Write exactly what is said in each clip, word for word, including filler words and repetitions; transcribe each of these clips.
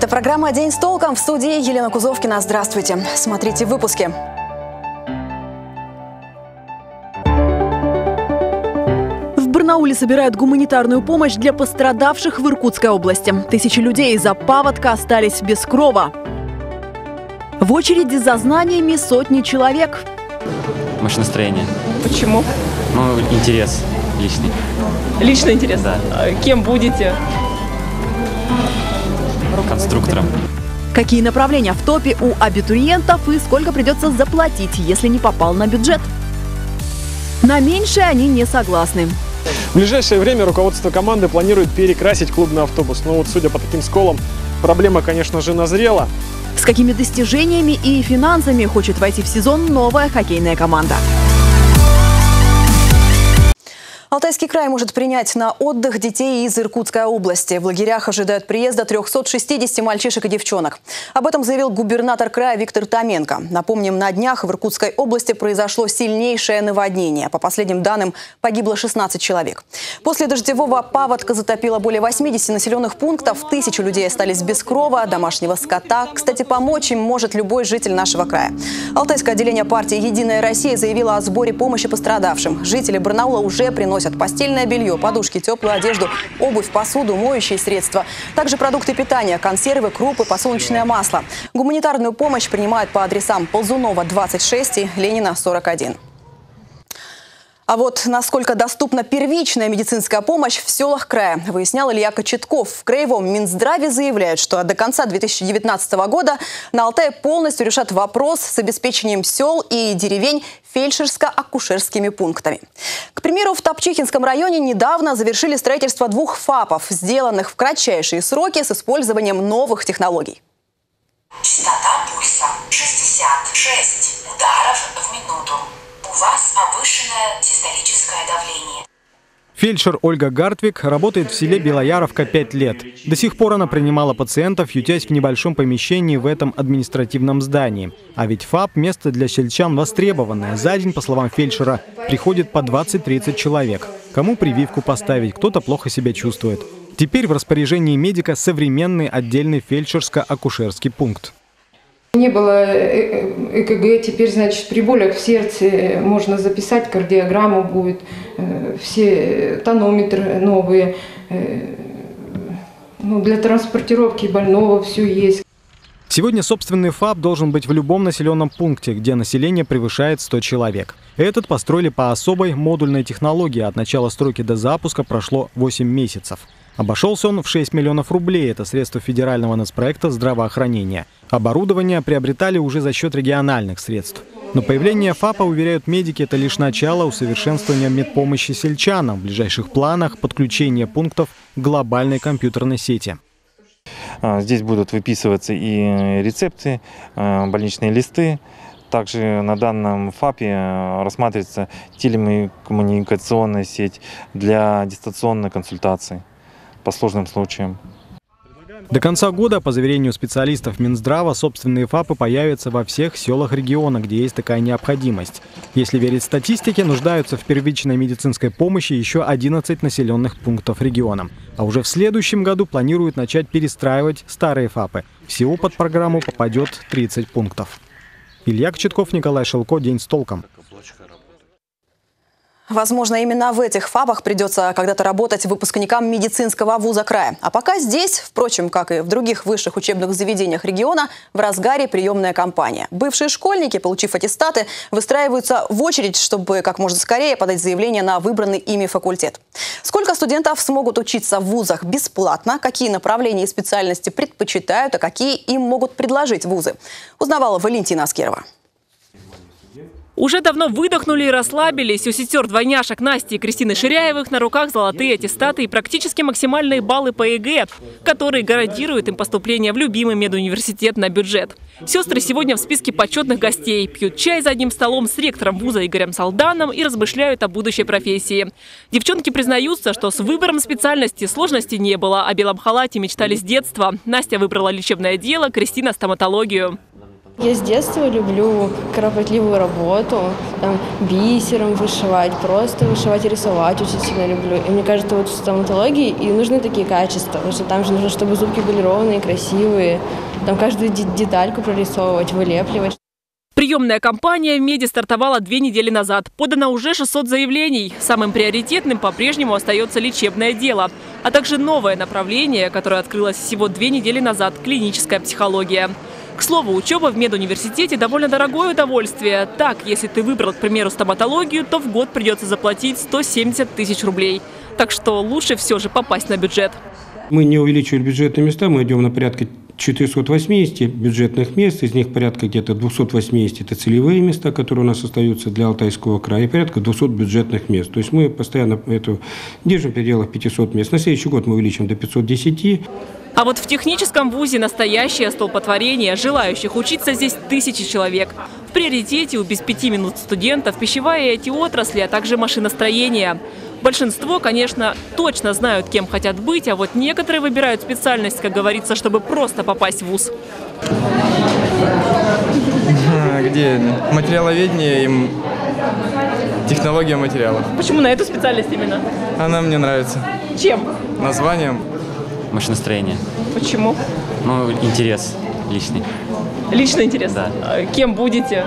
программа «День с толком», в студии Елена Кузовкина. Здравствуйте. Смотрите в выпуске. В Барнауле собирают гуманитарную помощь для пострадавших в Иркутской области. Тысячи людей из-за паводка остались без крова. В очереди за знаниями сотни человек. Машиностроение. Почему? Ну, интерес личный. Личный интерес? Да. А кем будете? Конструктором. Какие направления в топе у абитуриентов и сколько придется заплатить, если не попал на бюджет? На меньшее они не согласны. В ближайшее время руководство команды планирует перекрасить клубный автобус. Но вот, судя по таким сколам, проблема, конечно же, назрела. С какими достижениями и финансами хочет войти в сезон новая хоккейная команда? Алтайский край может принять на отдых детей из Иркутской области. В лагерях ожидают приезда трёхсот шестидесяти мальчишек и девчонок. Об этом заявил губернатор края Виктор Томенко. Напомним, на днях в Иркутской области произошло сильнейшее наводнение. По последним данным, погибло шестнадцать человек. После дождевого паводка затопило более восьмидесяти населенных пунктов. Тысячи людей остались без крова, домашнего скота. Кстати, помочь им может любой житель нашего края. Алтайское отделение партии «Единая Россия» заявило о сборе помощи пострадавшим. Жители Барнаула уже приносят постельное белье, подушки, теплую одежду, обувь, посуду, моющие средства. Также продукты питания, консервы, крупы, подсолнечное масло. Гуманитарную помощь принимают по адресам Ползунова, двадцать шесть и Ленина, сорок один. А вот насколько доступна первичная медицинская помощь в селах края, выяснял Илья Кочетков. В краевом Минздраве заявляют, что до конца две тысячи девятнадцатого года на Алтае полностью решат вопрос с обеспечением сел и деревень фельдшерско-акушерскими пунктами. К примеру, в Топчихинском районе недавно завершили строительство двух ФАПов, сделанных в кратчайшие сроки с использованием новых технологий. Частота пульса шестьдесят шесть ударов в минуту. У вас повышенное систолическое давление. Фельдшер Ольга Гартвик работает в селе Белояровка пять лет. До сих пор она принимала пациентов, ютясь в небольшом помещении в этом административном здании. А ведь ФАП – место для сельчан востребованное. За день, по словам фельдшера, приходит по двадцать-тридцать человек. Кому прививку поставить, кто-то плохо себя чувствует. Теперь в распоряжении медика современный отдельный фельдшерско-акушерский пункт. Не было ЭКГ, теперь, значит, при болях в сердце можно записать, кардиограмму будет, все тонометры новые, ну, для транспортировки больного все есть. Сегодня собственный ФАП должен быть в любом населенном пункте, где население превышает сто человек. Этот построили по особой модульной технологии. От начала стройки до запуска прошло восемь месяцев. Обошелся он в шесть миллионов рублей. Это средства федерального нацпроекта здравоохранения. Оборудование приобретали уже за счет региональных средств. Но появление ФАПа, уверяют медики, это лишь начало усовершенствования медпомощи сельчанам. В ближайших планах подключение пунктов к глобальной компьютерной сети. Здесь будут выписываться и рецепты, больничные листы. Также на данном ФАПе рассматривается телекоммуникационная сеть для дистанционной консультации по сложным случаям. До конца года, по заверению специалистов Минздрава, собственные ФАПы появятся во всех селах региона, где есть такая необходимость. Если верить статистике, нуждаются в первичной медицинской помощи еще одиннадцать населенных пунктов региона. А уже в следующем году планируют начать перестраивать старые ФАПы. Всего под программу попадет тридцать пунктов. Илья Кочетков, Николай Шелко. День с толком. Возможно, именно в этих ФАПах придется когда-то работать выпускникам медицинского вуза края. А пока здесь, впрочем, как и в других высших учебных заведениях региона, в разгаре приемная кампания. Бывшие школьники, получив аттестаты, выстраиваются в очередь, чтобы как можно скорее подать заявление на выбранный ими факультет. Сколько студентов смогут учиться в вузах бесплатно, какие направления и специальности предпочитают, а какие им могут предложить вузы, узнавала Валентина Аскерова. Уже давно выдохнули и расслабились. У сестер-двойняшек Насти и Кристины Ширяевых на руках золотые аттестаты и практически максимальные баллы по ЕГЭ, которые гарантируют им поступление в любимый медуниверситет на бюджет. Сестры сегодня в списке почетных гостей. Пьют чай за одним столом с ректором вуза Игорем Салданом и размышляют о будущей профессии. Девчонки признаются, что с выбором специальности сложностей не было. О белом халате мечтали с детства. Настя выбрала лечебное дело, Кристина – стоматологию. Я с детства люблю кропотливую работу, там, бисером вышивать, просто вышивать и рисовать очень сильно люблю. И мне кажется, вот в стоматологии и нужны такие качества, потому что там же нужно, чтобы зубки были ровные, красивые, там каждую детальку прорисовывать, вылепливать. Приемная кампания в меди стартовала две недели назад. Подано уже шестьсот заявлений. Самым приоритетным по-прежнему остается лечебное дело, а также новое направление, которое открылось всего две недели назад – клиническая психология. К слову, учеба в медуниверситете довольно дорогое удовольствие. Так, если ты выбрал, к примеру, стоматологию, то в год придется заплатить сто семьдесят тысяч рублей. Так что лучше все же попасть на бюджет. Мы не увеличивали бюджетные места, мы идем на порядка четырёхсот восьмидесяти бюджетных мест, из них порядка где-то двухсот восьмидесяти это целевые места, которые у нас остаются для Алтайского края, и порядка двухсот бюджетных мест. То есть мы постоянно это держим в пределах пятисот мест. На следующий год мы увеличим до пятисот десяти. А вот в техническом вузе настоящее столпотворение. Желающих учиться здесь тысячи человек. В приоритете у без пяти минут студентов пищевая и ай ти-отрасли, а также машиностроение. Большинство, конечно, точно знают, кем хотят быть, а вот некоторые выбирают специальность, как говорится, чтобы просто попасть в вуз. Где материаловедение и технология материалов. Почему на эту специальность именно? Она мне нравится. Чем? Названием. Машиностроение. Почему? Ну, интерес личный. Личный интерес? Да. А кем будете?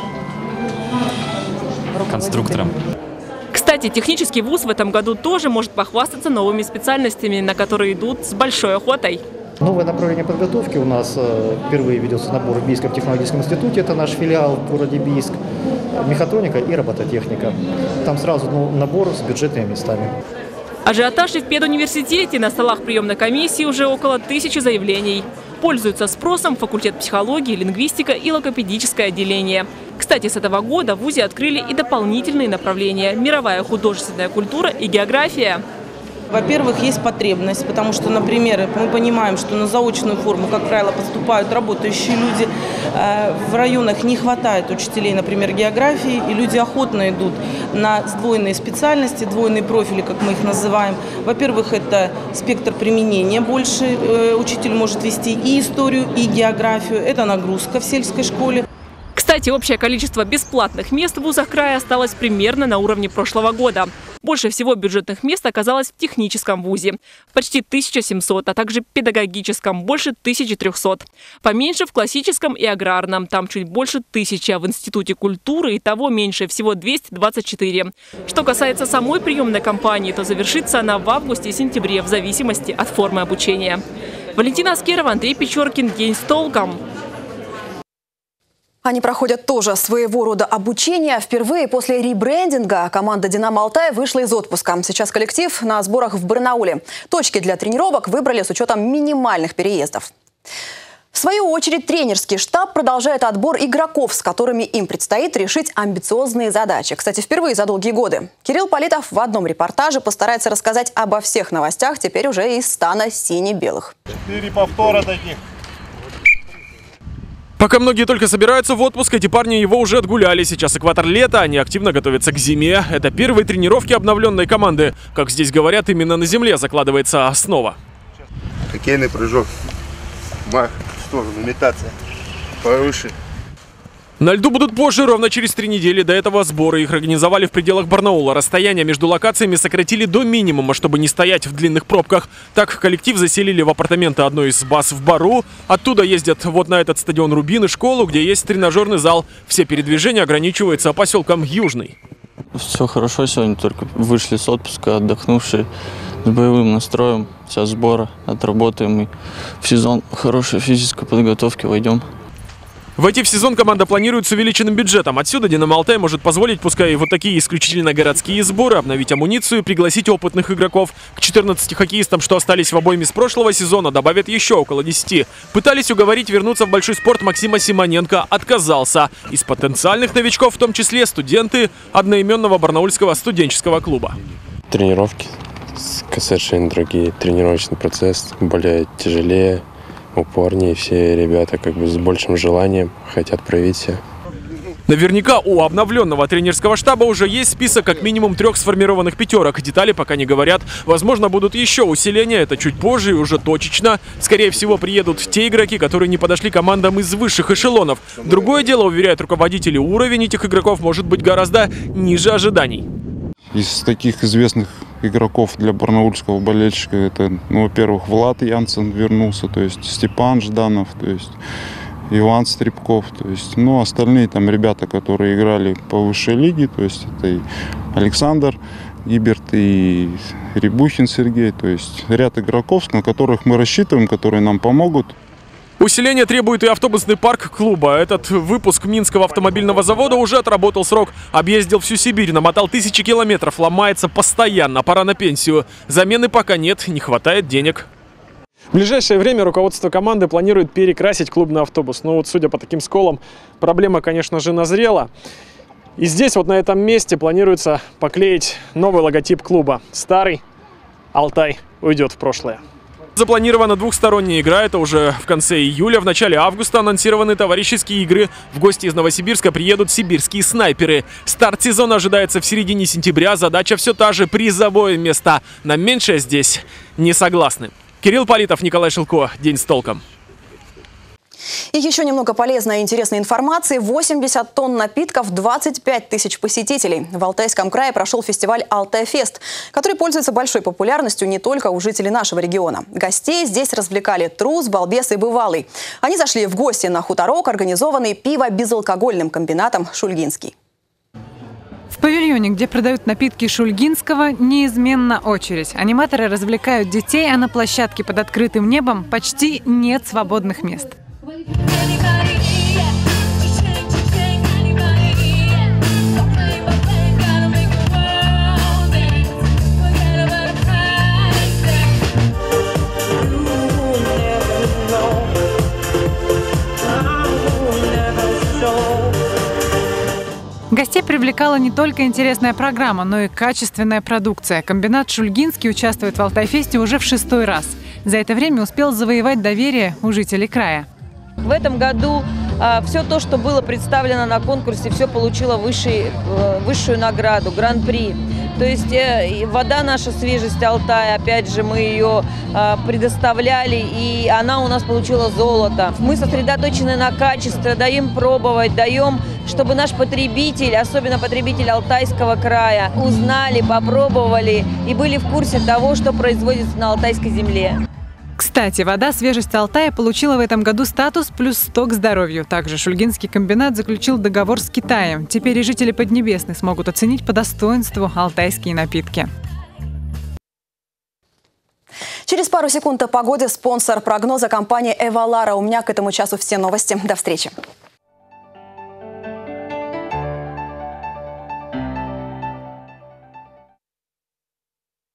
Конструктором. Кстати, технический вуз в этом году тоже может похвастаться новыми специальностями, на которые идут с большой охотой. Новое направление подготовки у нас впервые ведется набор в Бийском технологическом институте, это наш филиал в городе Бийск, мехатроника и робототехника. Там сразу набор с бюджетными местами. Ажиотаж и в педуниверситете. На столах приемной комиссии уже около тысячи заявлений. Пользуются спросом факультет психологии, лингвистика и логопедическое отделение. Кстати, с этого года в вузе открыли и дополнительные направления – мировая художественная культура и география. Во-первых, есть потребность, потому что, например, мы понимаем, что на заочную форму, как правило, поступают работающие люди. В районах не хватает учителей, например, географии, и люди охотно идут на сдвоенные специальности, двойные профили, как мы их называем. Во-первых, это спектр применения больше. Учитель может вести и историю, и географию. Это нагрузка в сельской школе. Кстати, общее количество бесплатных мест в вузах края осталось примерно на уровне прошлого года. Больше всего бюджетных мест оказалось в техническом вузе – почти тысяча семьсот, а также педагогическом – больше тысячи трёхсот. Поменьше в классическом и аграрном – там чуть больше тысячи, а в институте культуры и того меньше – всего двести двадцать четыре. Что касается самой приемной кампании, то завершится она в августе и сентябре в зависимости от формы обучения. Валентина Аскерова, Андрей Печоркин. День с толком. Они проходят тоже своего рода обучение. Впервые после ребрендинга команда «Динамо Алтай» вышла из отпуска. Сейчас коллектив на сборах в Барнауле. Точки для тренировок выбрали с учетом минимальных переездов. В свою очередь, тренерский штаб продолжает отбор игроков, с которыми им предстоит решить амбициозные задачи. Кстати, впервые за долгие годы. Кирилл Политов в одном репортаже постарается рассказать обо всех новостях теперь уже из стана сине-белых. Четыре повтора таких. Пока многие только собираются в отпуск, эти парни его уже отгуляли. Сейчас экватор лета, они активно готовятся к зиме. Это первые тренировки обновленной команды. Как здесь говорят, именно на земле закладывается основа. Хоккейный прыжок, мах в сторону, имитация, повыше. На льду будут позже, ровно через три недели. До этого сборы их организовали в пределах Барнаула. Расстояние между локациями сократили до минимума, чтобы не стоять в длинных пробках. Так коллектив заселили в апартаменты одной из баз в Бару. Оттуда ездят вот на этот стадион «Рубин» и школу, где есть тренажерный зал. Все передвижения ограничиваются поселком Южный. Все хорошо сегодня, только вышли с отпуска, отдохнувшие, с боевым настроем. Сейчас сборы, отработаем и в сезон хорошей физической подготовки войдем. Войти в сезон команда планирует с увеличенным бюджетом. Отсюда «Динамо Алтай» может позволить, пускай и вот такие исключительно городские сборы, обновить амуницию и пригласить опытных игроков. К четырнадцати хоккеистам, что остались в обойме с прошлого сезона, добавят еще около десяти. Пытались уговорить вернуться в большой спорт Максима Симоненко. Отказался. Из потенциальных новичков в том числе студенты одноименного барнаульского студенческого клуба. Тренировки совершенно другие. Тренировочный процесс более тяжелее. Упорнее, все ребята как бы с большим желанием хотят проявить себя. Наверняка у обновленного тренерского штаба уже есть список как минимум трех сформированных пятерок. Детали пока не говорят. Возможно, будут еще усиления, это чуть позже и уже точечно. Скорее всего, приедут те игроки, которые не подошли командам из высших эшелонов. Другое дело, уверяют руководители, уровень этих игроков может быть гораздо ниже ожиданий. Из таких известных игроков для барнаульского болельщика это, ну, во-первых, Влад Янсен вернулся, то есть Степан Жданов, то есть Иван Стрибков, то есть, ну, остальные там ребята, которые играли по высшей лиге, то есть это и Александр Гиберт, и Рябухин Сергей, то есть ряд игроков, на которых мы рассчитываем, которые нам помогут. Усиление требует и автобусный парк клуба. Этот выпуск Минского автомобильного завода уже отработал срок. Объездил всю Сибирь, намотал тысячи километров, ломается постоянно, пора на пенсию. Замены пока нет, не хватает денег. В ближайшее время руководство команды планирует перекрасить клубный автобус. Но вот судя по таким сколам, проблема, конечно же, назрела. И здесь вот на этом месте планируется поклеить новый логотип клуба. Старый Алтай уйдет в прошлое. Запланирована двухсторонняя игра, это уже в конце июля. В начале августа анонсированы товарищеские игры. В гости из Новосибирска приедут сибирские снайперы. Старт сезона ожидается в середине сентября. Задача все та же — призовое место. На меньшее здесь не согласны. Кирилл Политов, Николай Шилко. День с толком. И еще немного полезной и интересной информации. восемьдесят тонн напитков, двадцать пять тысяч посетителей. В Алтайском крае прошел фестиваль «Алтайфест», который пользуется большой популярностью не только у жителей нашего региона. Гостей здесь развлекали трус, балбес и бывалый. Они зашли в гости на хуторок, организованный пиво-безалкогольным комбинатом «Шульгинский». В павильоне, где продают напитки Шульгинского, неизменно очередь. Аниматоры развлекают детей, а на площадке под открытым небом почти нет свободных мест. Гостей привлекала не только интересная программа, но и качественная продукция. Комбинат «Шульгинский» участвует в Алтайфесте уже в шестой раз. За это время успел завоевать доверие у жителей края. В этом году а, все то, что было представлено на конкурсе, все получило высший, э, высшую награду, гран-при. То есть э, вода наша, свежесть Алтая, опять же, мы ее э, предоставляли, и она у нас получила золото. Мы сосредоточены на качестве, даем пробовать, даем, чтобы наш потребитель, особенно потребитель Алтайского края, узнали, попробовали и были в курсе того, что производится на алтайской земле. Кстати, вода «Свежесть Алтая» получила в этом году статус «плюс сто к здоровью». Также Шульгинский комбинат заключил договор с Китаем. Теперь и жители Поднебесной смогут оценить по достоинству алтайские напитки. Через пару секунд о погоде. Спонсор прогноза — компания «Эвалара». У меня к этому часу все новости. До встречи.